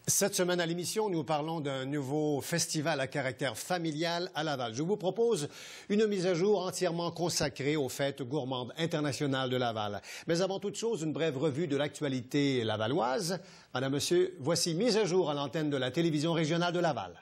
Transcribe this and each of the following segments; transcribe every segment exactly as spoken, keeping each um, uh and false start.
Cette semaine à l'émission, nous parlons d'un nouveau festival à caractère familial à Laval. Je vous propose une mise à jour entièrement consacrée aux fêtes gourmandes internationales de Laval. Mais avant toute chose, une brève revue de l'actualité lavalloise. Madame, Monsieur, voici mise à jour à l'antenne de la télévision régionale de Laval.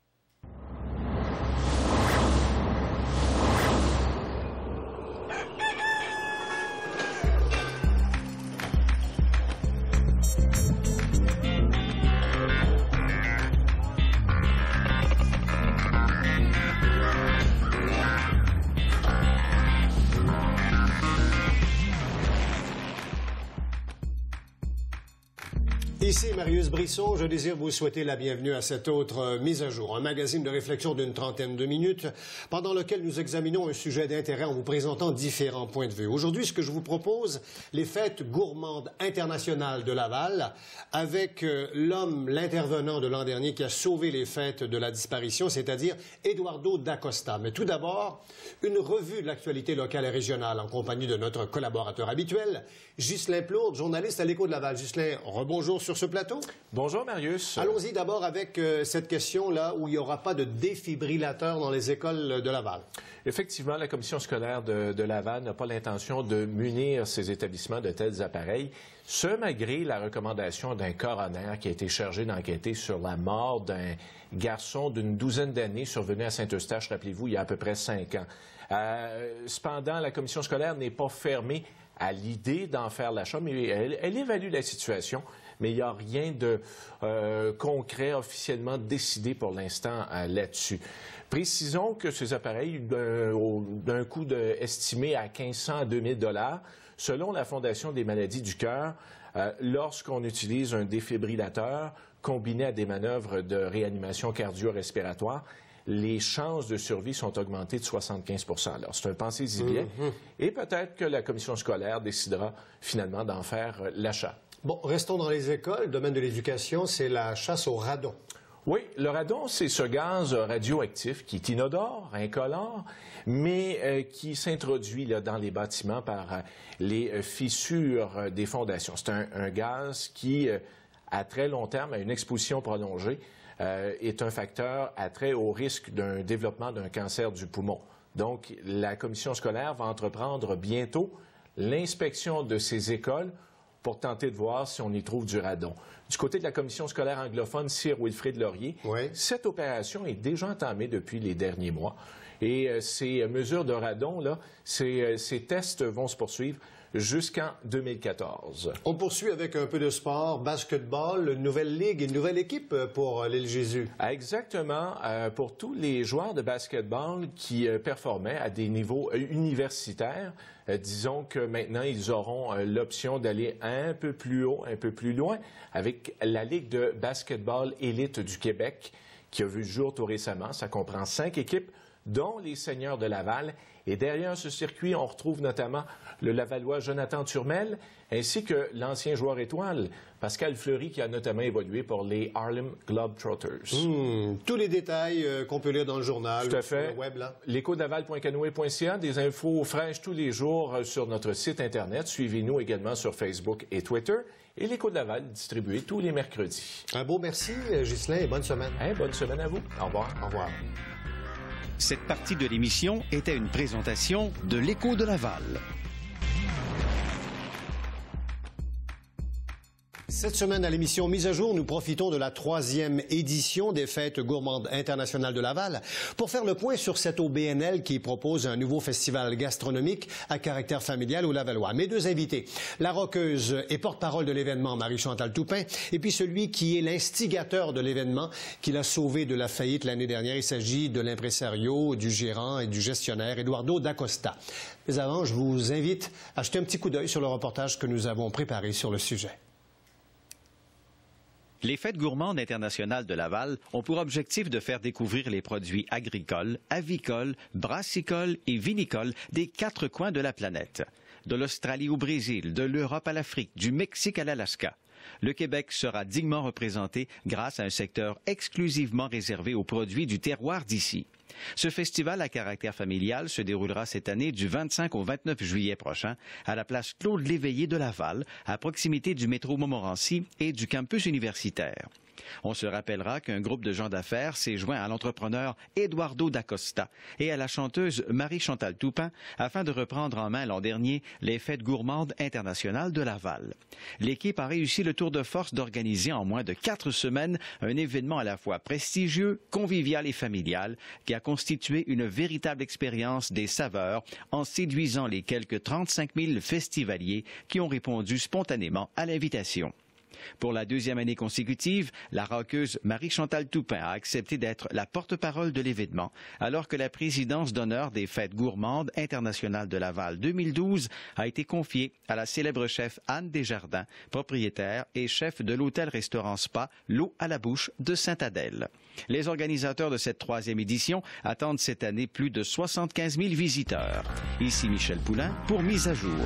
Ici Marius Brisson, je désire vous souhaiter la bienvenue à cette autre euh, mise à jour, un magazine de réflexion d'une trentaine de minutes, pendant lequel nous examinons un sujet d'intérêt en vous présentant différents points de vue. Aujourd'hui, ce que je vous propose, les fêtes gourmandes internationales de Laval, avec euh, l'homme, l'intervenant de l'an dernier qui a sauvé les fêtes de la disparition, c'est-à-dire Eduardo D'Acosta. Mais tout d'abord, une revue de l'actualité locale et régionale en compagnie de notre collaborateur habituel, Ghislain Plourde, journaliste à l'Écho de Laval. Ghislain, rebonjour sur ce plateau. Bonjour Marius. Allons-y d'abord avec euh, cette question-là où il n'y aura pas de défibrillateur dans les écoles de Laval. Effectivement, la commission scolaire de, de Laval n'a pas l'intention de munir ses établissements de tels appareils, ce malgré la recommandation d'un coroner qui a été chargé d'enquêter sur la mort d'un garçon d'une douzaine d'années survenu à Saint-Eustache, rappelez-vous, il y a à peu près cinq ans. Euh, cependant, la commission scolaire n'est pas fermée à l'idée d'en faire l'achat, mais elle, elle évalue la situation. Mais il n'y a rien de euh, concret officiellement décidé pour l'instant euh, là-dessus. Précisons que ces appareils, d'un coût de, estimé à mille cinq cents à deux mille dollars, selon la Fondation des maladies du cœur, euh, lorsqu'on utilise un défibrillateur combiné à des manœuvres de réanimation cardio-respiratoire, les chances de survie sont augmentées de soixante-quinze pour cent. Alors, c'est un pensez-y bien. Mm-hmm. Et peut-être que la commission scolaire décidera finalement d'en faire euh, l'achat. Bon, restons dans les écoles. Le domaine de l'éducation, c'est la chasse au radon. Oui, le radon, c'est ce gaz radioactif qui est inodore, incolore, mais euh, qui s'introduit là, dans les bâtiments par euh, les euh, fissures euh, des fondations. C'est un, un gaz qui, euh, à très long terme, à une exposition prolongée, euh, est un facteur à très haut risque d'un développement d'un cancer du poumon. Donc, la commission scolaire va entreprendre bientôt l'inspection de ces écoles pour tenter de voir si on y trouve du radon. Du côté de la commission scolaire anglophone Sir Wilfrid Laurier, oui. Cette opération est déjà entamée depuis les derniers mois. Et euh, ces mesures de radon, là, ces, euh, ces tests vont se poursuivre jusqu'en deux mille quatorze. On poursuit avec un peu de sport, basketball, une nouvelle ligue, une nouvelle équipe pour l'île Jésus. Exactement. Euh, pour tous les joueurs de basketball qui euh, performaient à des niveaux euh, universitaires, euh, disons que maintenant, ils auront euh, l'option d'aller un peu plus haut, un peu plus loin, avec la Ligue de basketball élite du Québec, qui a vu le jour tout récemment. Ça comprend cinq équipes, dont les Seigneurs de Laval. Et derrière ce circuit, on retrouve notamment le Lavallois Jonathan Turmel, ainsi que l'ancien joueur étoile, Pascal Fleury, qui a notamment évolué pour les Harlem Globetrotters. Mmh, tous les détails euh, qu'on peut lire dans le journal, tout à fait. Sur le web, là. l'écho de laval point canoë point c a, des infos fraîches tous les jours sur notre site Internet. Suivez-nous également sur Facebook et Twitter. Et l'Écho de Laval, distribué tous les mercredis. Un beau merci, Ghislain, et bonne semaine. Hein, bonne semaine à vous. Au revoir. Au revoir. Cette partie de l'émission était une présentation de l'Écho de Laval. Cette semaine à l'émission Mise à jour, nous profitons de la troisième édition des Fêtes gourmandes internationales de Laval pour faire le point sur cette O B N L qui propose un nouveau festival gastronomique à caractère familial au Lavallois. Mes deux invités, la rockeuse et porte-parole de l'événement, Marie-Chantal Toupin, et puis celui qui est l'instigateur de l'événement, qui l'a sauvé de la faillite l'année dernière. Il s'agit de l'impresario, du gérant et du gestionnaire, Eduardo D'Acosta. Mais avant, je vous invite à jeter un petit coup d'œil sur le reportage que nous avons préparé sur le sujet. Les Fêtes gourmandes internationales de Laval ont pour objectif de faire découvrir les produits agricoles, avicoles, brassicoles et vinicoles des quatre coins de la planète. De l'Australie au Brésil, de l'Europe à l'Afrique, du Mexique à l'Alaska. Le Québec sera dignement représenté grâce à un secteur exclusivement réservé aux produits du terroir d'ici. Ce festival à caractère familial se déroulera cette année du vingt-cinq au vingt-neuf juillet prochain à la place Claude Léveillé de Laval, à proximité du métro Montmorency et du campus universitaire. On se rappellera qu'un groupe de gens d'affaires s'est joint à l'entrepreneur Eduardo da Costa et à la chanteuse Marie-Chantal Toupin afin de reprendre en main l'an dernier les Fêtes gourmandes internationales de Laval. L'équipe a réussi le tour de force d'organiser en moins de quatre semaines un événement à la fois prestigieux, convivial et familial qui a constitué une véritable expérience des saveurs en séduisant les quelques trente-cinq mille festivaliers qui ont répondu spontanément à l'invitation. Pour la deuxième année consécutive, la rockeuse Marie-Chantal Toupin a accepté d'être la porte-parole de l'événement, alors que la présidence d'honneur des Fêtes gourmandes internationales de Laval deux mille douze a été confiée à la célèbre chef Anne Desjardins, propriétaire et chef de l'hôtel-restaurant Spa L'Eau à la Bouche de Sainte-Adèle. Les organisateurs de cette troisième édition attendent cette année plus de soixante-quinze mille visiteurs. Ici Michel Poulain pour Mise à jour.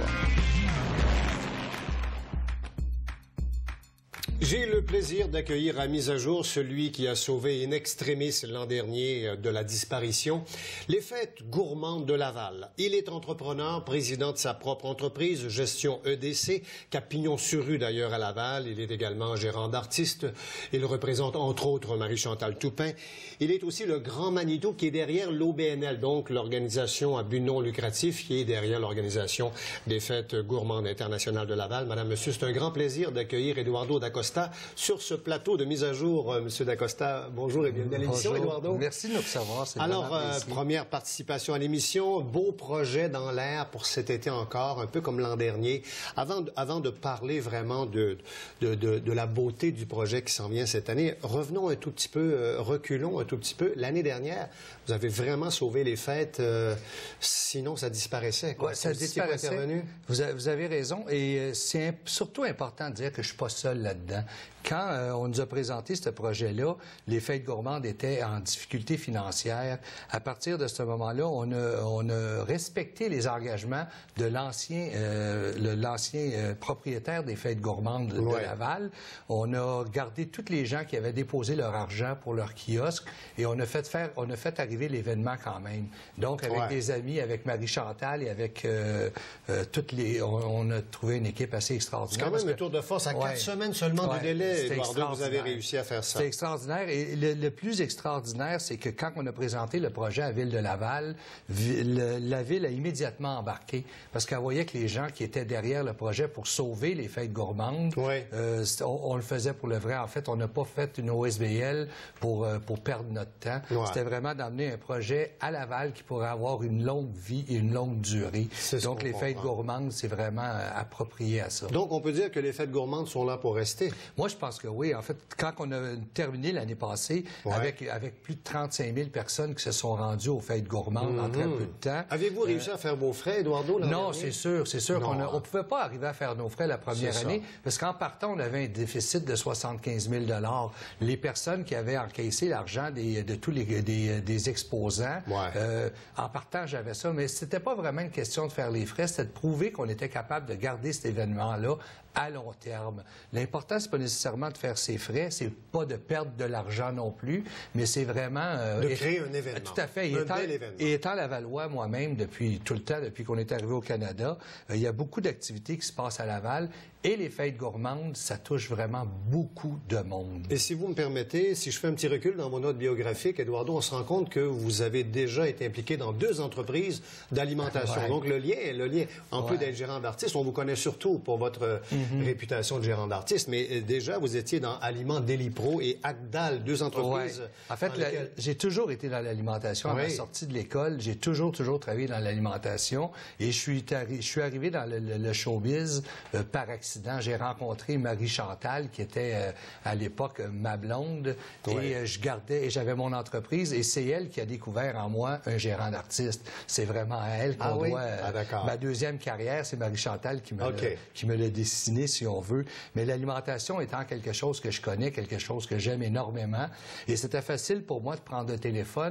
J'ai le plaisir d'accueillir à Mise à jour celui qui a sauvé in extremis l'an dernier de la disparition les Fêtes gourmandes de Laval. Il est entrepreneur, président de sa propre entreprise, Gestion E D C, Cap Pignon-sur-Rue d'ailleurs à Laval. Il est également gérant d'artistes. Il représente entre autres Marie-Chantal Toupin. Il est aussi le grand Manitou qui est derrière l'O B N L, donc l'organisation à but non lucratif qui est derrière l'organisation des Fêtes gourmandes internationales de Laval. Madame, Monsieur, c'est un grand plaisir d'accueillir Eduardo da Costa sur ce plateau de Mise à jour. Euh, Monsieur da Costa, bonjour et bienvenue à l'émission, Eduardo. Merci de nous recevoir. Alors, euh, première participation à l'émission, beau projet dans l'air pour cet été encore, un peu comme l'an dernier. Avant, avant de parler vraiment de, de, de, de la beauté du projet qui s'en vient cette année, revenons un tout petit peu, euh, reculons un tout petit peu. L'année dernière, vous avez vraiment sauvé les fêtes, euh, sinon ça disparaissait. Quoi. Ouais, ça vous disparaissait. Intervenu? Vous, a, vous avez raison, et euh, c'est imp surtout important de dire que je ne suis pas seul là-dedans. Quand euh, on nous a présenté ce projet-là, les Fêtes gourmandes étaient en difficulté financière. À partir de ce moment-là, on a, on a respecté les engagements de l'ancien euh, l'ancien euh, propriétaire des Fêtes gourmandes de, ouais. de Laval. On a gardé tous les gens qui avaient déposé leur argent pour leur kiosque et on a fait faire, on a fait arriver l'événement quand même. Donc, avec ouais. des amis, avec Marie-Chantal et avec euh, euh, toutes les... On, on a trouvé une équipe assez extraordinaire. C'est quand même un tour de force à ouais. quatre semaines seulement ouais. du délai. Eduardo, vous avez réussi à faire ça. C'est extraordinaire. Et le, le plus extraordinaire, c'est que quand on a présenté le projet à Ville de Laval, le, la Ville a immédiatement embarqué parce qu'elle voyait que les gens qui étaient derrière le projet pour sauver les Fêtes gourmandes, oui. euh, on, on le faisait pour le vrai. En fait, on n'a pas fait une O S B L pour, euh, pour perdre notre temps. Ouais. C'était vraiment d'amener un projet à Laval qui pourrait avoir une longue vie et une longue durée. Donc, les Fêtes gourmandes, c'est vraiment euh, approprié à ça. Donc, on peut dire que les Fêtes gourmandes sont là pour rester? Moi, je pense que oui. En fait, quand on a terminé l'année passée, ouais. avec, avec plus de trente-cinq mille personnes qui se sont rendues aux Fêtes gourmandes mm-hmm. en très peu de temps. Avez-vous euh... réussi à faire vos frais, Eduardo? Non, c'est sûr. C'est sûr qu'on ne pouvait pas arriver à faire nos frais la première année parce qu'en partant, on avait un déficit de soixante-quinze mille dollars. Les personnes qui avaient encaissé l'argent des, de tous les des, des exposants, ouais. euh, en partant, j'avais ça. Mais c'était pas vraiment une question de faire les frais, c'était de prouver qu'on était capable de garder cet événement-là à long terme. L'important, c'est pas nécessairement de faire ses frais, c'est pas de perdre de l'argent non plus, mais c'est vraiment... Euh, de créer un événement. Tout à fait. Et un étant, bel événement. Et étant Lavallois moi-même depuis tout le temps, depuis qu'on est arrivé au Canada, euh, il y a beaucoup d'activités qui se passent à Laval et les Fêtes gourmandes, ça touche vraiment beaucoup de monde. Et si vous me permettez, si je fais un petit recul dans mon note biographique, Eduardo, on se rend compte que vous avez déjà été impliqué dans deux entreprises d'alimentation. Ouais. Donc le lien, le lien, en ouais. plus d'être gérant d'artiste, on vous connaît surtout pour votre mm-hmm. réputation de gérant d'artiste, mais déjà vous étiez dans Aliments Delipro et Agdal, deux entreprises. Ouais. En fait, lesquelles... j'ai toujours été dans l'alimentation. À oui. ma sortie de l'école, j'ai toujours, toujours travaillé dans l'alimentation et je suis, je suis arrivé dans le, le, le showbiz euh, par accident. J'ai rencontré Marie-Chantal, qui était euh, à l'époque ma blonde, oui. et euh, je gardais, et j'avais mon entreprise, et c'est elle qui a découvert en moi un gérant d'artiste. C'est vraiment à elle qu'on ah, oui? doit... Euh, ah, ma deuxième carrière, c'est Marie-Chantal qui me okay. qui me l'a dessiné, si on veut. Mais l'alimentation étant quelque chose que je connais, quelque chose que j'aime énormément, et c'était facile pour moi de prendre le téléphone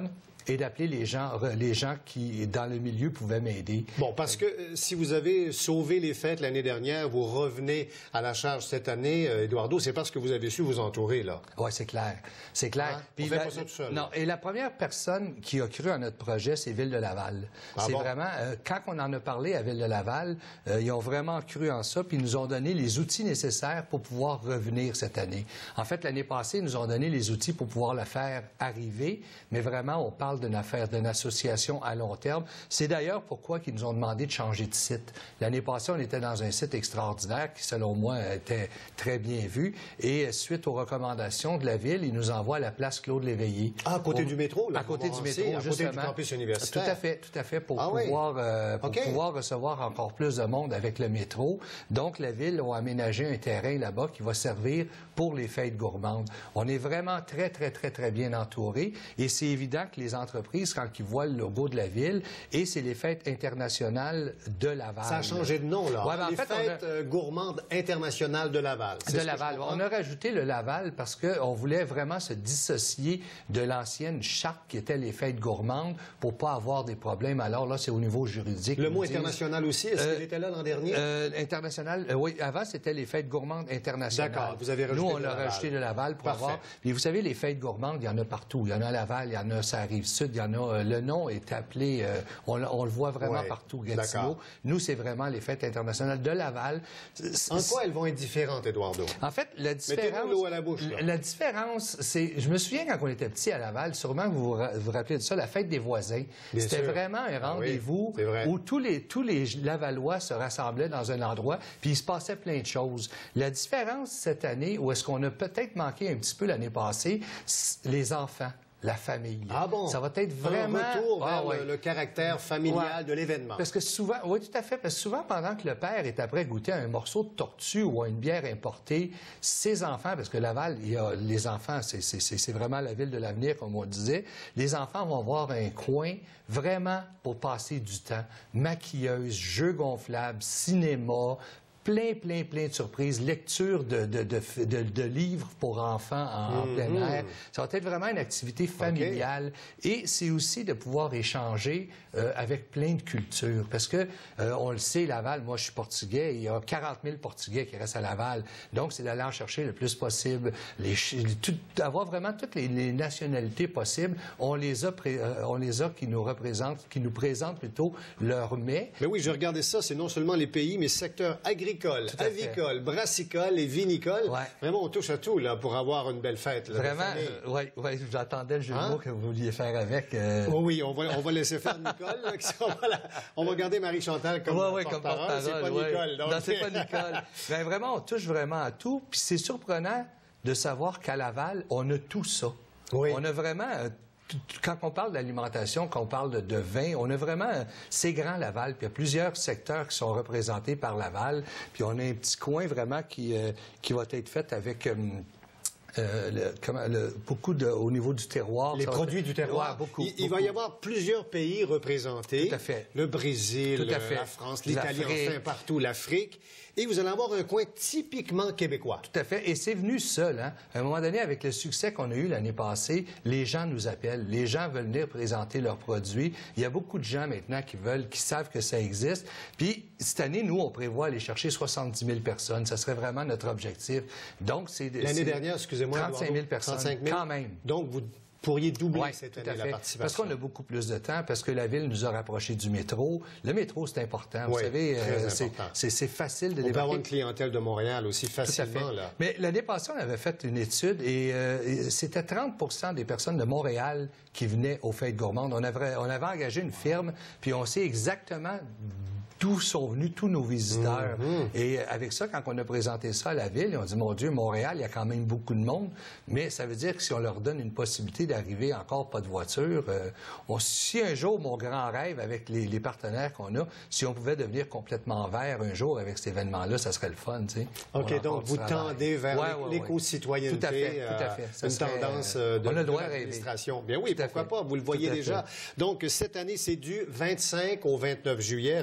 et d'appeler les gens, les gens qui, dans le milieu, pouvaient m'aider. Bon, parce que euh, si vous avez sauvé les fêtes l'année dernière, vous revenez à la charge cette année, euh, Eduardo, c'est parce que vous avez su vous entourer, là. Oui, c'est clair. C'est clair. Hein? Puis on fait la, pas ça tout seul. Non, et la première personne qui a cru à notre projet, c'est Ville de Laval. Ah c'est bon? vraiment, euh, quand on en a parlé à Ville de Laval, euh, ils ont vraiment cru en ça, puis ils nous ont donné les outils nécessaires pour pouvoir revenir cette année. En fait, l'année passée, ils nous ont donné les outils pour pouvoir le faire arriver, mais vraiment, on parle d'une affaire, d'une association à long terme. C'est d'ailleurs pourquoi ils nous ont demandé de changer de site. L'année passée, on était dans un site extraordinaire qui, selon moi, était très bien vu, et suite aux recommandations de la Ville, ils nous envoient à la place Claude Léveillé. Ah, à côté pour... du métro, là, à côté du métro, à justement. côté du campus universitaire. Tout à fait, tout à fait, pour, ah, pouvoir, oui. euh, pour okay. pouvoir recevoir encore plus de monde avec le métro. Donc, la Ville a aménagé un terrain là-bas qui va servir pour les fêtes gourmandes. On est vraiment très, très, très, très bien entourés, et c'est évident que les entreprises, quand ils voient le logo de la Ville, et c'est les fêtes internationales de Laval. Ça a changé de nom, là. Ouais, ben, les en fait, fêtes a... gourmandes internationales de Laval. De Laval. On a rajouté le Laval parce qu'on voulait vraiment se dissocier de l'ancienne charte qui était les fêtes gourmandes pour pas avoir des problèmes. Alors là, c'est au niveau juridique. Le mot international aussi, est-ce euh, qu'il était là l'an dernier? Euh, international, euh, oui. Avant, c'était les fêtes gourmandes internationales. D'accord. Vous avez rajouté Nous, on le a Laval. rajouté le Laval pour Parfait. avoir... Puis vous savez, les fêtes gourmandes, il y en a partout. Il y en a à Laval, il y en a à Rive-Sud, il y en a... Euh, le nom est appelé... Euh, on, on le voit vraiment ouais. partout, Gatineau. Nous, c'est vraiment les fêtes internationales de Laval. En quoi elles vont être différentes, Eduardo? En fait, la différence... Mettez-nous l'eau à la bouche, là. La différence, c'est... Je me souviens quand on était petit à Laval, sûrement que vous vous rappelez de ça, la fête des voisins. C'était vraiment un rendez-vous ah oui, où tous les, tous les Lavallois se rassemblaient dans un endroit, puis il se passait plein de choses. La différence cette année, où est-ce qu'on a peut-être manqué un petit peu l'année passée, les enfants. La famille. Ah bon? Ça va être vraiment... Un retour vers ah, ouais. le, le caractère familial ouais. de l'événement. Parce que souvent... Oui, tout à fait. Parce que souvent, pendant que le père est après goûter un morceau de tortue ou à une bière importée, ses enfants, parce que Laval, il y a les enfants, c'est, c'est, c'est vraiment la ville de l'avenir, comme on disait, les enfants vont avoir un coin vraiment pour passer du temps. Maquilleuse, jeux gonflables, cinéma, plein, plein, plein de surprises, lecture de, de, de, de, de livres pour enfants en, mm-hmm. en plein air. Ça va être vraiment une activité familiale. Okay. Et c'est aussi de pouvoir échanger euh, avec plein de cultures. Parce que, euh, on le sait, Laval, moi je suis portugais, et il y a quarante mille Portugais qui restent à Laval. Donc, c'est d'aller en chercher le plus possible, les, tout, avoir vraiment toutes les, les nationalités possibles. On les a, pré, euh, on les a qui nous représentent, qui nous présentent plutôt leur mets. Mais oui, je regardais ça, c'est non seulement les pays, mais secteurs agricoles, avicole, brassicole et vinicole. Ouais. Vraiment, on touche à tout là, pour avoir une belle fête. Là, vraiment, euh, oui, ouais, j'attendais le jeu hein? de mots que vous vouliez faire avec. Euh... Oh oui, on va, on va laisser faire Nicole. Là, on, va la, on va garder Marie-Chantal comme, ouais, ouais, porte-parole. Porte c'est pas ouais. Nicole. Donc... Non, c'est pas Nicole. Mais vraiment, on touche vraiment à tout. Puis c'est surprenant de savoir qu'à Laval, on a tout ça. Oui. On a vraiment... Euh, quand on parle d'alimentation, quand on parle de, de vin, on a vraiment... C'est grand, Laval, puis il y a plusieurs secteurs qui sont représentés par Laval, puis on a un petit coin vraiment qui, euh, qui va être fait avec... Euh, Euh, le, comment, le, beaucoup de, au niveau du terroir. Les produits du terroir. Ouais, beaucoup, il, il beaucoup. va y avoir plusieurs pays représentés. Tout à fait. Le Brésil, Tout à fait. la France, l'Italie, L'Afrique. enfin partout, l'Afrique. Et vous allez avoir un coin typiquement québécois. Tout à fait. Et c'est venu seul. Hein? À un moment donné, avec le succès qu'on a eu l'année passée, les gens nous appellent. Les gens veulent venir présenter leurs produits. Il y a beaucoup de gens maintenant qui veulent, qui savent que ça existe. Puis, cette année, nous, on prévoit aller chercher soixante-dix mille personnes. Ça serait vraiment notre objectif. Donc, c'est... L'année dernière, excusez-moi, trente-cinq mille personnes. trente-cinq mille. Quand même. Donc, vous pourriez doubler ouais, cette tout année à fait. la participation. Parce qu'on a beaucoup plus de temps, parce que la Ville nous a rapprochés du métro. Le métro, c'est important. Oui, vous savez, très euh, important. c'est, c'est facile de on débarquer. peut avoir une clientèle de Montréal aussi facilement. Là. Mais l'année passée, on avait fait une étude et, euh, et c'était trente pour cent des personnes de Montréal qui venaient aux Fêtes gourmandes. On avait, on avait engagé une firme, puis on sait exactement d'où sont venus tous nos visiteurs. Mm-hmm. Et avec ça, quand on a présenté ça à la Ville, on dit, mon Dieu, Montréal, il y a quand même beaucoup de monde, mais ça veut dire que si on leur donne une possibilité d'arriver encore pas de voiture, euh, on, si un jour, mon grand rêve avec les, les partenaires qu'on a, si on pouvait devenir complètement vert un jour avec cet événement-là, ça serait le fun, tu sais. OK, donc vous tendez vers ouais, ouais, l'éco-citoyenneté, tout à fait, tout à fait. Euh, une serait, tendance euh, de, on a le de droit l'administration. Bien oui, tout pourquoi pas, vous le voyez déjà. Donc, cette année, c'est du vingt-cinq au vingt-neuf juillet, rappelons les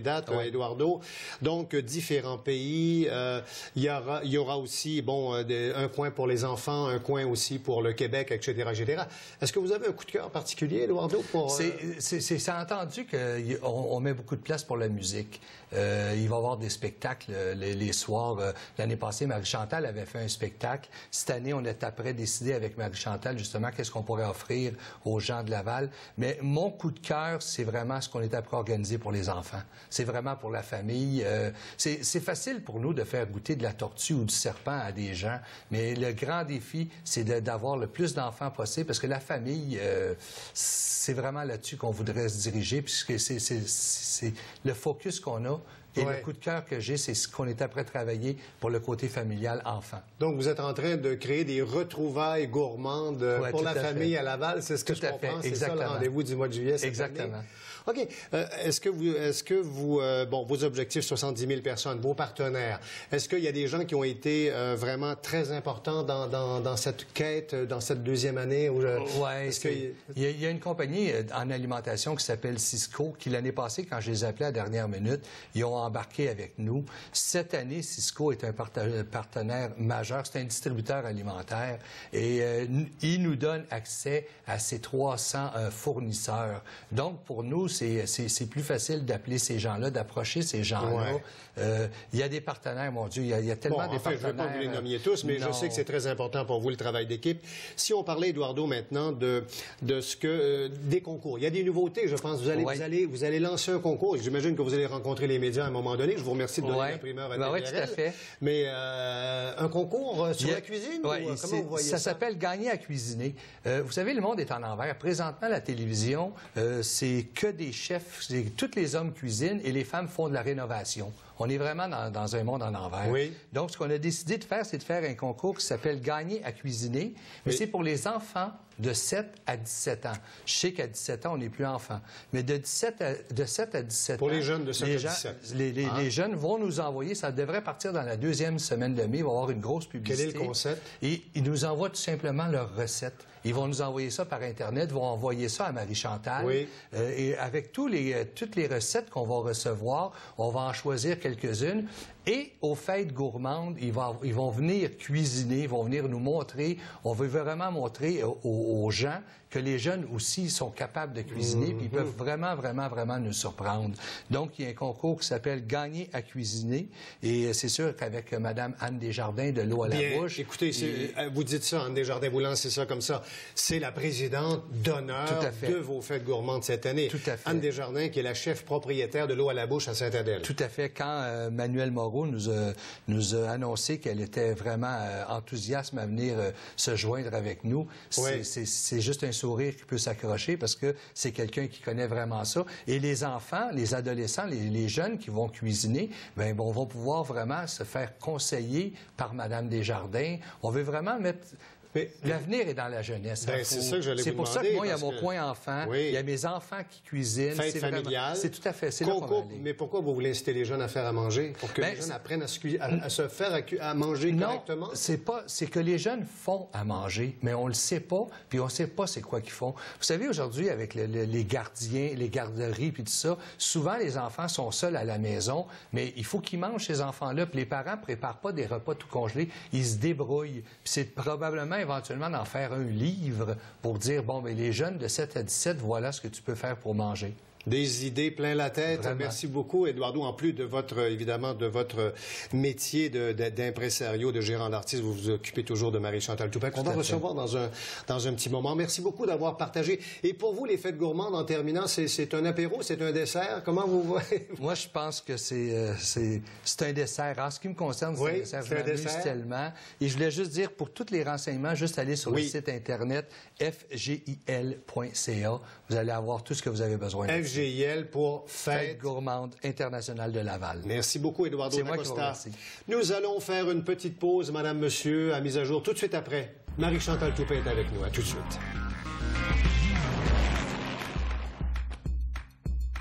dates, Ouais. Eduardo. Donc, différents pays. Euh, il, y aura, il y aura aussi, bon, euh, des, un coin pour les enfants, un coin aussi pour le Québec, et cetera, et cetera. Est-ce que vous avez un coup de cœur particulier, Eduardo, pour... Euh... C'est entendu qu'on on met beaucoup de place pour la musique. Euh, il va y avoir des spectacles euh, les, les soirs. Euh, L'année passée, Marie-Chantal avait fait un spectacle. Cette année, on est après décidé avec Marie-Chantal, justement, qu'est-ce qu'on pourrait offrir aux gens de Laval. Mais mon coup de cœur, c'est vraiment ce qu'on est après organiser pour les enfants. C'est vraiment pour la famille. Euh, c'est facile pour nous de faire goûter de la tortue ou du serpent à des gens, mais le grand défi, c'est d'avoir le plus d'enfants possible, parce que la famille, euh, c'est vraiment là-dessus qu'on voudrait se diriger, puisque c'est le focus qu'on a. Et ouais. le coup de cœur que j'ai, c'est ce qu'on est après travailler pour le côté familial enfant. Donc, vous êtes en train de créer des retrouvailles gourmandes ouais, pour la famille fait. à Laval. C'est ce que tout je comprends. C'est ça le rendez-vous du mois de juillet cette Exactement. année. OK. Euh, est-ce que vous, est-ce que vous, euh, bon, vos objectifs, soixante-dix mille personnes, vos partenaires, est-ce qu'il y a des gens qui ont été euh, vraiment très importants dans, dans, dans cette quête, dans cette deuxième année? Où, euh, oui, il, il y a une compagnie en alimentation qui s'appelle Cisco, qui l'année passée, quand je les appelais à la dernière minute, ils ont embarqué avec nous. Cette année, Cisco est un partenaire majeur, c'est un distributeur alimentaire, et euh, il nous donne accès à ces trois cents euh, fournisseurs. Donc, pour nous, c'est plus facile d'appeler ces gens-là, d'approcher ces gens-là. Ouais. Euh, il y a des partenaires, mon Dieu, il y a, il y a tellement bon, de en fait, partenaires. Je ne veux pas vous les nommer tous, mais non. je sais que c'est très important pour vous, le travail d'équipe. Si on parlait, Eduardo, maintenant, de, de ce que euh, des concours. Il y a des nouveautés, je pense. Vous allez, ouais. vous allez, vous allez lancer un concours. J'imagine que vous allez rencontrer les médias à un moment donné. Je vous remercie de donner ouais. la primeur à ben oui, tout à fait. Mais euh, un concours sur a... la cuisine? Ouais, ou, comment vous voyez ça? Ça s'appelle Gagner à cuisiner. Euh, vous savez, le monde est en envers. Présentement, la télévision, euh, c'est que des chefs. Tous les hommes cuisinent et les femmes font de la rénovation. On est vraiment dans, dans un monde en envers. Oui. Donc, ce qu'on a décidé de faire, c'est de faire un concours qui s'appelle Gagner à cuisiner, mais oui. c'est pour les enfants de sept à dix-sept ans. Je sais qu'à dix-sept ans, on n'est plus enfant. Mais de, dix-sept à, de sept à dix-sept pour ans... Pour les jeunes de sept les à gens, dix-sept. Les, les, ah. les jeunes vont nous envoyer, ça devrait partir dans la deuxième semaine de mai, il va y avoir une grosse publicité. Quel est le concept? Et ils nous envoient tout simplement leurs recettes. Ils vont nous envoyer ça par Internet, vont envoyer ça à Marie-Chantal. Oui. Euh, et avec tous les, euh, toutes les recettes qu'on va recevoir, on va en choisir quelques-unes. Et aux fêtes gourmandes, ils vont, ils vont venir cuisiner, ils vont venir nous montrer. On veut vraiment montrer aux, aux gens que les jeunes aussi sont capables de cuisiner, mmh, puis ils peuvent vraiment, vraiment, vraiment nous surprendre. Donc, il y a un concours qui s'appelle Gagner à cuisiner. Et c'est sûr qu'avec Mme Anne Desjardins de l'eau à la Bien, bouche... Écoutez, et... vous dites ça, Anne Desjardins, vous lancez ça comme ça. C'est la présidente d'honneur de vos fêtes gourmandes cette année. Tout à fait. Anne Desjardins, qui est la chef propriétaire de l'eau à la bouche à Saint-Adèle. Tout à fait. Quand euh, Manuel Moreau nous a, nous a annoncé qu'elle était vraiment euh, enthousiaste à venir euh, se joindre avec nous, oui. c'est juste un sourire qui peut s'accrocher parce que c'est quelqu'un qui connaît vraiment ça. Et les enfants, les adolescents, les, les jeunes qui vont cuisiner, bien, bon, vont pouvoir vraiment se faire conseiller par Mme Desjardins. On veut vraiment mettre... L'avenir est dans la jeunesse. Ben, c'est ça que j'allais vous C'est pour demander, ça que moi, il y a mon que... coin enfant, oui. il y a mes enfants qui cuisinent. Fête familiale. C'est tout à fait, c'est là qu'on va aller. Mais pourquoi vous voulez inciter les jeunes à faire à manger? Pour que ben, les jeunes apprennent à se, à, à se faire à, à manger non, correctement? Non, c'est pas, c'est que les jeunes font à manger, mais on le sait pas, puis on sait pas c'est quoi qu'ils font. Vous savez, aujourd'hui, avec le, le, les gardiens, les garderies, puis tout ça, souvent les enfants sont seuls à la maison, mais il faut qu'ils mangent ces enfants-là, puis les parents préparent pas des repas tout congelés, ils se débrouillent. Puis c'est probablement éventuellement d'en faire un livre pour dire, bon, bien, les jeunes de sept à dix-sept, voilà ce que tu peux faire pour manger. Des idées plein la tête. Vraiment. Merci beaucoup, Eduardo. En plus de votre, évidemment, de votre métier d'impresario, de, de, de gérant d'artiste, vous vous occupez toujours de Marie-Chantal Toupin, qu'on va recevoir dans un, dans un petit moment. Merci beaucoup d'avoir partagé. Et pour vous, les fêtes gourmandes, en terminant, c'est un apéro, c'est un dessert? Comment vous voyez? Moi, je pense que c'est euh, c'est un dessert. En ce qui me concerne, c'est oui, un dessert. Je m'amuse tellement. Et je voulais juste dire, pour tous les renseignements, juste aller sur oui. le site Internet f g i l point c a. Vous allez avoir tout ce que vous avez besoin. F G I L pour Fête, Fête gourmande internationale de Laval. Merci beaucoup, Eduardo C'est moi qui vous remercie. Nous allons faire une petite pause, Madame, Monsieur, à mise à jour tout de suite après. Marie-Chantal Toupin est avec nous. À tout de suite.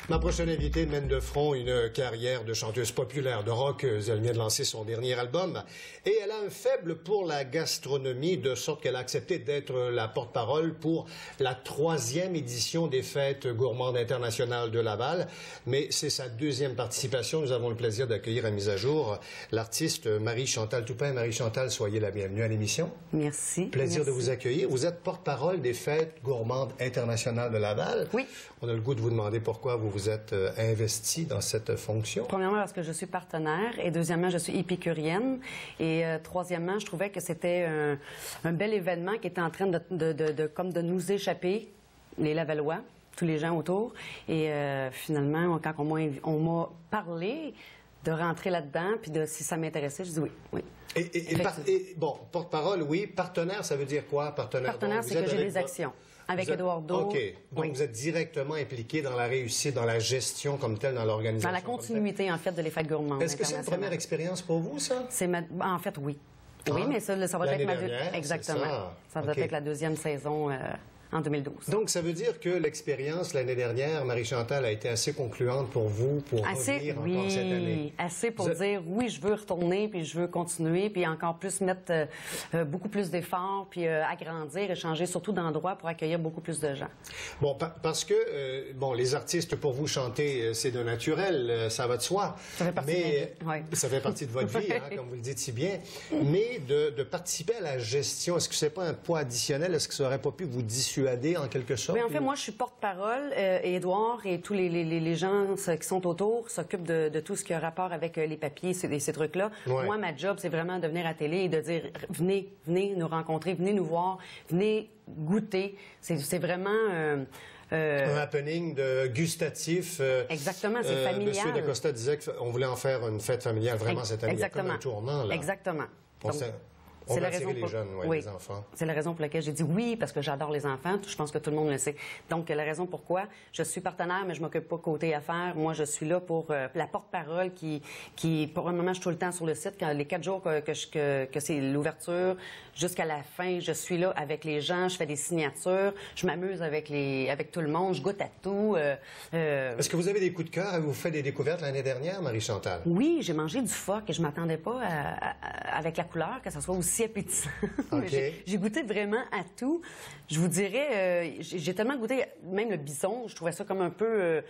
Ma prochaine invitée mène de front une carrière de chanteuse populaire, de rockeuse. Elle vient de lancer son dernier album et elle a un faible pour la gastronomie, de sorte qu'elle a accepté d'être la porte-parole pour la troisième édition des Fêtes gourmandes internationales de Laval. Mais c'est sa deuxième participation. Nous avons le plaisir d'accueillir à mise à jour l'artiste Marie-Chantal Toupin. Marie-Chantal, soyez la bienvenue à l'émission. Merci. Plaisir Merci. de vous accueillir. Vous êtes porte-parole des Fêtes gourmandes internationales de Laval. Oui. On a le goût de vous demander pourquoi vous vous êtes euh, investi dans cette fonction. Premièrement, parce que je suis partenaire et deuxièmement, je suis épicurienne. Et euh, troisièmement, je trouvais que c'était un, un bel événement qui était en train de, de, de, de, comme de nous échapper, les Lavallois, tous les gens autour. Et euh, finalement, quand on m'a, on m'a parlé de rentrer là-dedans, puis de si ça m'intéressait, je dis oui, oui. Et, et, et, par, et bon, porte-parole, oui. Partenaire, ça veut dire quoi, partenaire? Partenaire, c'est que j'ai des actions. Avec Vous êtes... Eduardo. OK. Donc, oui. Vous êtes directement impliqué dans la réussite, dans la gestion comme telle, dans l'organisation. Dans la continuité, en fait, de les Fêtes gourmandes. Est-ce que c'est une première expérience pour vous, ça? C'est ma... En fait, oui. Ah, oui, mais ça, ça va être ma deux... Exactement. Ça, ça va okay. être la deuxième saison euh, en deux mille douze. Donc, ça veut dire que l'expérience l'année dernière, Marie-Chantal, a été assez concluante pour vous, pour assez, revenir oui, encore cette année? Assez pour vous dire, êtes... oui, je veux retourner, puis je veux continuer, puis encore plus mettre euh, euh, beaucoup plus d'efforts, puis euh, agrandir et changer surtout d'endroit pour accueillir beaucoup plus de gens. Bon, pa parce que, euh, bon, les artistes, pour vous, chanter, c'est de naturel, euh, ça va de soi. Ça fait partie mais, de ma vie. Oui. Ça fait partie de votre vie, hein, comme vous le dites si bien. Mais de, de participer à la gestion, est-ce que c'est pas un poids additionnel? Est-ce que ça n'aurait pas pu vous dissuader en quelque sorte? Mais en fait, ou... moi, je suis porte-parole euh, et Édouard et tous les, les, les gens qui sont autour s'occupent de, de tout ce qui a rapport avec euh, les papiers, ces, ces trucs-là. Ouais. Moi, ma job, c'est vraiment de venir à la télé et de dire venez, venez nous rencontrer, venez nous voir, venez goûter. C'est vraiment... Euh, Euh, un happening de gustatif. Euh, Exactement, c'est euh, familial. Monsieur Dacosta disait qu'on voulait en faire une fête familiale vraiment cette année. Exactement. Il y a comme un tournant, là. Exactement. On Donc, On va attirer les pour... jeunes, ouais, oui. les enfants. C'est la raison pour laquelle j'ai dit oui, parce que j'adore les enfants. Je pense que tout le monde le sait. Donc, la raison pourquoi je suis partenaire, mais je m'occupe pas côté affaires. Moi, je suis là pour euh, la porte-parole qui, qui, pour un moment, je suis tout le temps sur le site. Quand, les quatre jours que, que, que, que c'est l'ouverture, jusqu'à la fin, je suis là avec les gens. Je fais des signatures. Je m'amuse avec, les, avec tout le monde. Je goûte à tout. Euh, euh... Est-ce que vous avez des coups de cœur? Avez-vous fait des découvertes l'année dernière, Marie-Chantal? Oui, j'ai mangé du phoque et je m'attendais pas à, à, avec la couleur que ça soit aussi appétissant. Okay. J'ai goûté vraiment à tout. Je vous dirais, euh, j'ai tellement goûté, même le bison, je trouvais ça comme un peu... Euh,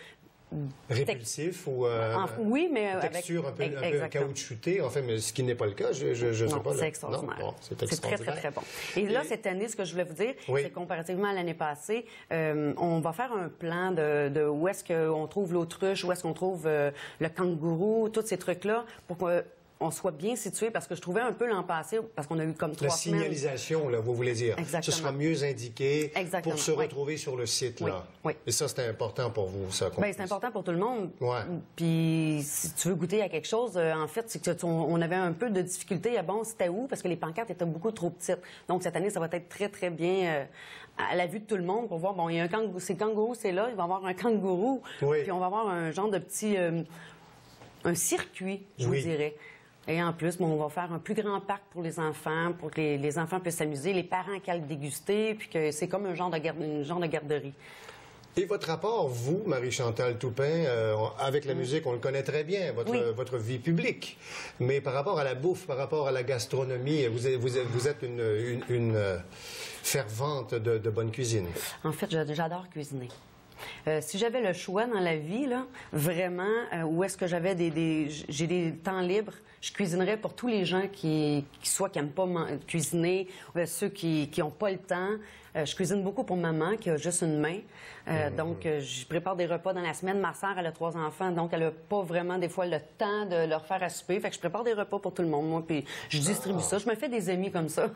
répulsif ou euh, en, oui, mais texture avec, un peu, un peu caoutchoutée, en fait, mais ce qui n'est pas le cas, je ne sais pas. C'est extraordinaire. Bon, c'est très, très, très bon. Et, Et là, cette année, ce que je voulais vous dire, oui. c'est comparativement à l'année passée, euh, on va faire un plan de, de où est-ce qu'on trouve l'autruche, où est-ce qu'on trouve euh, le kangourou, tous ces trucs-là, pour que on soit bien situé, parce que je trouvais un peu l'an passé, parce qu'on a eu comme trois La semaines... signalisation, là, vous voulez dire. Exactement. Ce sera mieux indiqué Exactement. pour se retrouver oui. sur le site, là. Oui. Oui. Et ça, c'était important pour vous, ça? Bien, c'est important pour tout le monde. Ouais. Puis, si tu veux goûter à quelque chose, euh, en fait, c'est que tu, on, on avait un peu de difficulté à, bon, c'était où? Parce que les pancartes étaient beaucoup trop petites. Donc, cette année, ça va être très, très bien... Euh, à la vue de tout le monde, pour voir, bon, il y a un kangourou, c'est kangourou, c'est là, il va y avoir un kangourou, oui. puis on va avoir un genre de petit... Euh, un circuit, je oui. vous dirais. Et en plus, bon, on va faire un plus grand parc pour les enfants, pour que les, les enfants puissent s'amuser, les parents qui aillent déguster, puis que c'est comme un genre de, garde, un genre de garderie. Et votre rapport, vous, Marie-Chantal Toupin, euh, avec la mmh. musique, on le connaît très bien, votre, oui. votre vie publique. Mais par rapport à la bouffe, par rapport à la gastronomie, vous êtes, vous êtes, vous êtes une, une, une euh, fervente de, de bonne cuisine. En fait, j'adore cuisiner. Euh, si j'avais le choix dans la vie, là, vraiment, euh, où est-ce que j'avais des, des j'ai des temps libres, je cuisinerais pour tous les gens qui, qui soit qui n'aiment pas cuisiner, euh, ceux qui n'ont pas le temps. Euh, je cuisine beaucoup pour maman, qui a juste une main. Euh, mmh. Donc, euh, je prépare des repas dans la semaine. Ma sœur, elle a trois enfants, donc elle n'a pas vraiment, des fois, le temps de leur faire à souper. Fait que je prépare des repas pour tout le monde, moi, puis je distribue ah. ça. Je me fais des amis comme ça.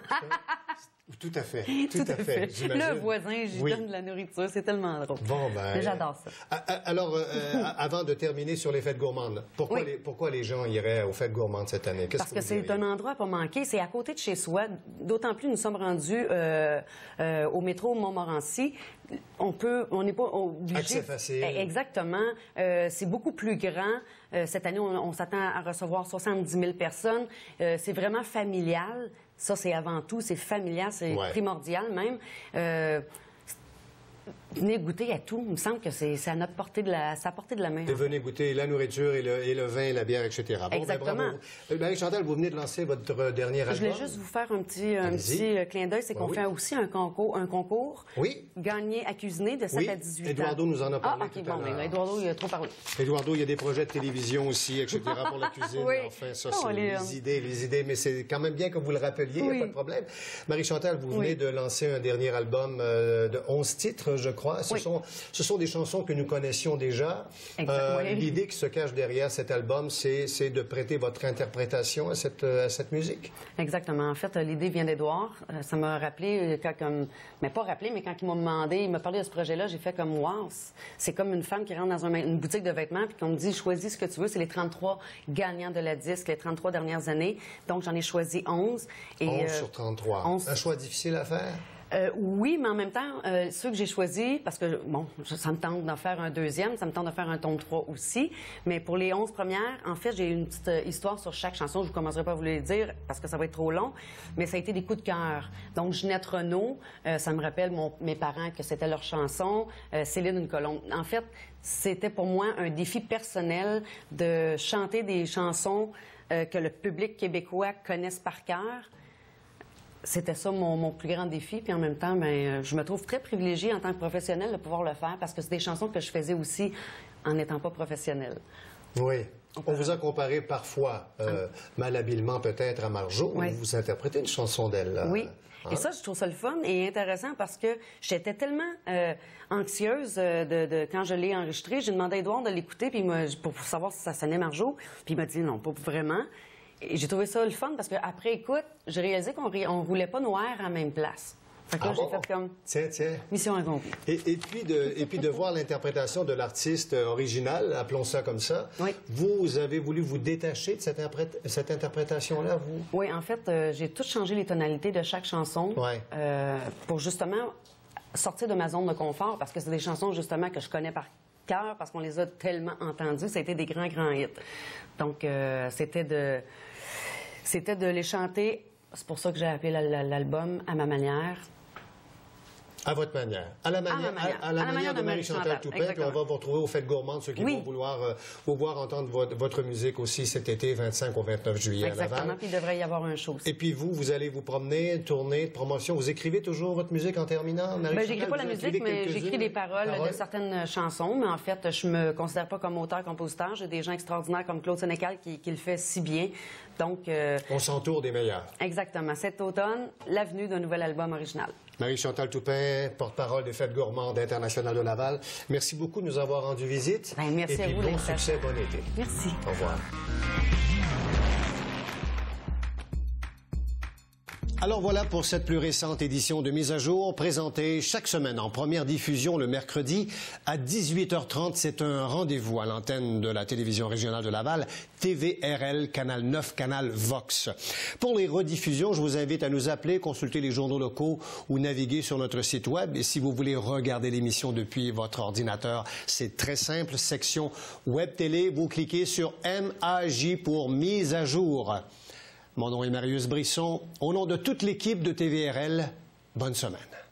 Tout à fait. Tout, tout à fait. fait. Le voisin, j'y oui. donne de la nourriture. C'est tellement drôle. Bon, ben. J'adore ça. Alors, euh, avant de terminer sur les fêtes gourmandes, pourquoi, oui. les, pourquoi les gens iraient aux fêtes gourmandes cette année? Parce que, que c'est un endroit à pas manquer. C'est à côté de chez soi. D'autant plus, nous sommes rendus euh, euh, au métro Montmorency. On peut, on n'est pas obligé. Accès facile. Exactement. Euh, c'est beaucoup plus grand. Euh, cette année, on, on s'attend à recevoir soixante-dix mille personnes. Euh, c'est vraiment familial. Ça, c'est avant tout, c'est familial, c'est ouais. primordial même. Euh, venez goûter à tout. Il me semble que c'est à notre portée de la, c'est à portée de la main. Et venez goûter la nourriture et le, et le vin, la bière, et cetera. Bon, exactement. Ben, Marie-Chantal, vous venez de lancer votre dernier album. Je voulais juste vous faire un petit, un petit euh, clin d'œil, c'est qu'on oui. fait aussi un concours, un concours. Oui. Gagner à cuisiner de sept oui. à dix-huit ans. Eduardo nous en a parlé. Ah, ok, tout à bon, l'heure. mais Eduardo, il a trop parlé. Eduardo, il y a des projets de télévision aussi, et cetera pour la cuisine. Oui. Enfin, ça, Oh, c'est les, les euh... idées, les idées. Mais c'est quand même bien que vous le rappeliez, il oui. n'y a pas de problème. Marie-Chantal, vous venez oui. de lancer un dernier album euh, de onze titres, je crois. Ce, oui. sont, ce sont des chansons que nous connaissions déjà. Euh, oui. L'idée qui se cache derrière cet album, c'est de prêter votre interprétation à cette, à cette musique. Exactement. En fait, l'idée vient d'Édouard. Ça m'a rappelé, quand, comme, mais pas rappelé, mais quand il m'a demandé, il m'a parlé de ce projet-là, j'ai fait comme, wow, c'est comme une femme qui rentre dans un, une boutique de vêtements puis qu'on me dit, choisis ce que tu veux. C'est les trente-trois gagnants de la disque, les trente-trois dernières années. Donc, j'en ai choisi onze. Et, onze euh, sur trente-trois. onze... Un choix difficile à faire? Euh, oui, mais en même temps, euh, ceux que j'ai choisis, parce que, bon, ça me tente d'en faire un deuxième, ça me tente de faire un tome trois aussi, mais pour les onze premières, en fait, j'ai une petite euh, histoire sur chaque chanson. Je ne commencerai pas à vous les dire parce que ça va être trop long, mais ça a été des coups de cœur. Donc, Ginette Renault, euh, ça me rappelle mon, mes parents que c'était leur chanson, euh, Céline une colombe. En fait, c'était pour moi un défi personnel de chanter des chansons euh, que le public québécois connaisse par cœur. C'était ça mon, mon plus grand défi. Puis en même temps, ben, je me trouve très privilégiée en tant que professionnelle de pouvoir le faire parce que c'est des chansons que je faisais aussi en n'étant pas professionnelle. Oui. On vous a comparé parfois, euh, malhabilement peut-être, à Marjo. Oui. Vous interprétez une chanson d'elle. Oui. Hein? Et ça, je trouve ça le fun et intéressant parce que j'étais tellement euh, anxieuse euh, de, de quand je l'ai enregistré. J'ai demandé à Édouard de l'écouter puis pour savoir si ça sonnait Marjo. Puis il m'a dit non, pas vraiment. Et j'ai trouvé ça le fun parce qu'après, écoute, j'ai réalisé qu'on ne roulait pas noir à la même place. Fait que là, Ah j'ai bon? fait comme Tiens, tiens. mission accomplie. Et, et, puis de, et puis de voir l'interprétation de l'artiste original, appelons ça comme ça. Oui. Vous avez voulu vous détacher de cette, cette interprétation-là, vous? Oui, en fait, euh, j'ai tout changé les tonalités de chaque chanson ouais. euh, pour justement sortir de ma zone de confort parce que c'est des chansons justement que je connais par cœur parce qu'on les a tellement entendues. Ça a été des grands, grands hits. Donc, euh, c'était de... C'était de les chanter, c'est pour ça que j'ai appelé l'album « À ma manière ». À votre manière. À la manière, à, manière. à, à la à manière, manière de Marie-Chantal Toupin. Puis on va vous retrouver au Fêtes gourmandes, ceux qui oui. vont vouloir euh, vous voir entendre votre, votre musique aussi cet été, vingt-cinq au vingt-neuf juillet Exactement, à Laval. Puis il devrait y avoir un show aussi. Et puis vous, vous allez vous promener, tourner, promotion. Vous écrivez toujours votre musique en terminant, Marie-Chantal? Ben, j'écris pas la musique, mais j'écris des paroles, paroles de certaines chansons. Mais en fait, je me considère pas comme auteur-compositeur. J'ai des gens extraordinaires comme Claude Sénécal qui, qui le fait si bien. Donc, euh, on s'entoure des meilleurs. Exactement. Cet automne, l'avenue d'un nouvel album original. Marie-Chantal Toupin, porte-parole des Fêtes gourmandes internationales de Laval. Merci beaucoup de nous avoir rendu visite. Ben, merci Et puis, à vous. bon succès, bon été. Merci. Au revoir. Alors voilà pour cette plus récente édition de Mise à jour, présentée chaque semaine en première diffusion le mercredi à dix-huit heures trente. C'est un rendez-vous à l'antenne de la télévision régionale de Laval, T V R L, Canal neuf, Canal Vox. Pour les rediffusions, je vous invite à nous appeler, consulter les journaux locaux ou naviguer sur notre site web. Et si vous voulez regarder l'émission depuis votre ordinateur, c'est très simple, section Web Télé, vous cliquez sur M A J pour Mise à jour. Mon nom est Marius Brisson. Au nom de toute l'équipe de T V R L, bonne semaine.